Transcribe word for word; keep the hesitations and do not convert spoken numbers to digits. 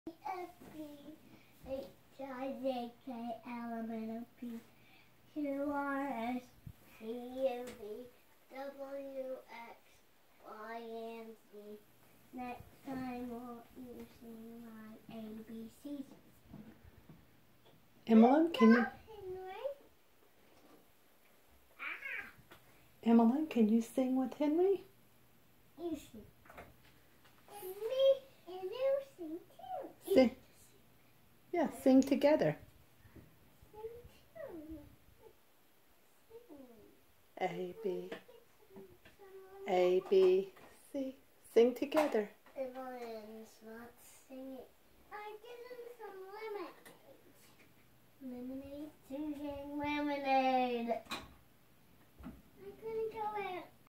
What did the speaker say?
F B H I J K L M N O P Q R S T U V W X Y and Z. Next time will you sing my A B Cs? Emmeline, can you? Ah. Emmeline, can you sing with Henry? You sing. And me and you sing too. Sing. Yeah, sing together. Sing too. A, B, A, B, C. Sing together. Everyone's not singing. I give them some lemonade. Lemonade, singing lemonade.